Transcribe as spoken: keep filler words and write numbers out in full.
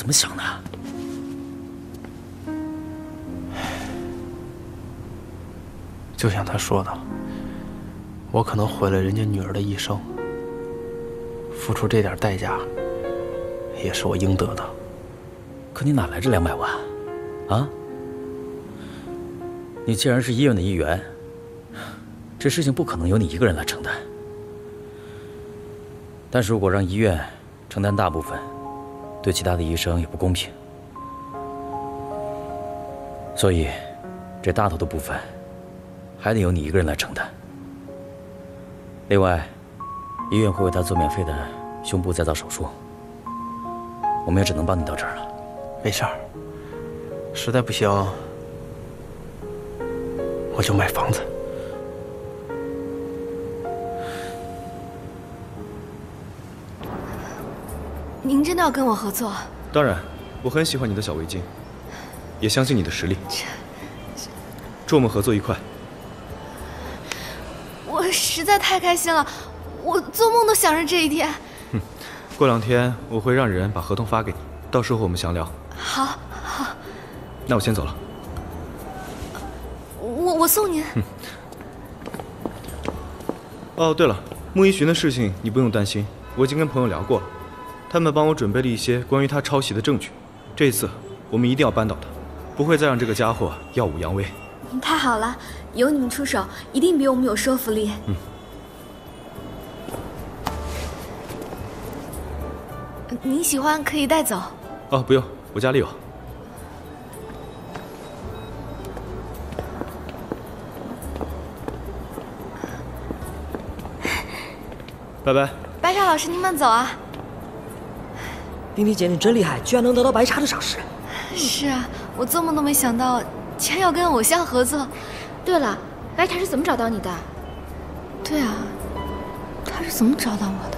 怎么想的？ 就像他说的，我可能毁了人家女儿的一生，付出这点代价，也是我应得的。 可你哪来这两百万？啊？你既然是医院的一员，这事情不可能由你一个人来承担。但是如果让医院承担大部分，对其他的医生也不公平。所以，这大头的部分，还得由你一个人来承担。另外，医院会为他做免费的胸部再造手术，我们也只能帮你到这儿了。 没事儿，实在不行，我就买房子。 您真的要跟我合作？ 当然，我很喜欢你的小围巾，也相信你的实力。祝我们合作愉快。 我实在太开心了，我做梦都想着这一天。 哼，过两天我会让人把合同发给你，到时候我们详聊。 好，好。 那我先走了。 我我送您。 哦，对了，穆一寻的事情你不用担心，我已经跟朋友聊过了，他们帮我准备了一些关于他抄袭的证据，这一次我们一定要扳倒他，不会再让这个家伙耀武扬威。 太好了，有你们出手，一定比我们有说服力。 嗯。 您喜欢可以带走。 哦，不用，我家里有。拜拜。 白茶老师，您慢走啊。 冰冰姐，你真厉害，居然能得到白茶的赏识。 是啊，我做梦都没想到，竟然要跟偶像合作。 对了，白茶是怎么找到你的？ 对啊，他是怎么找到我的？